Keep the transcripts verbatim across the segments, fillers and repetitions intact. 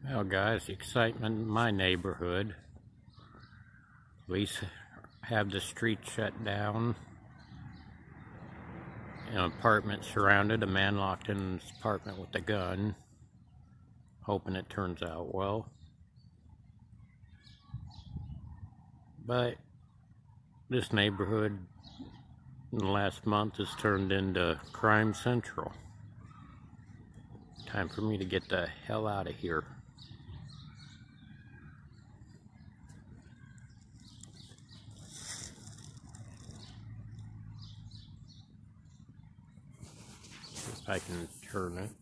Well, guys, excitement in my neighborhood. Police have the street shut down. An apartment surrounded, a man locked in his apartment with a gun, hoping it turns out well. But this neighborhood in the last month has turned into crime central. Time for me to get the hell out of here. If I can turn it.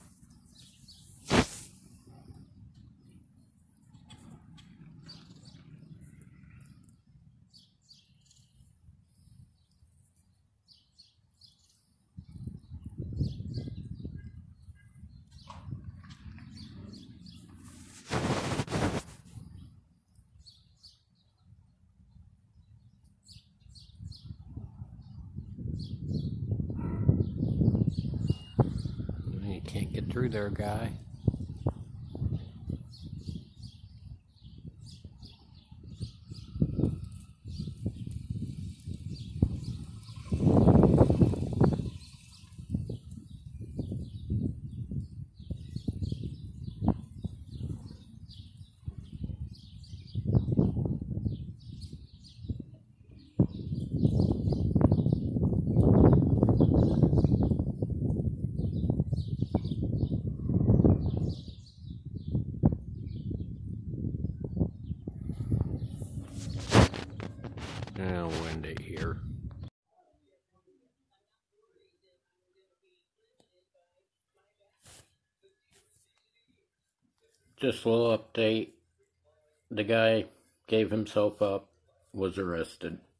You can't get through there, guy. Oh, windy here. Just a little update. The guy gave himself up, was arrested.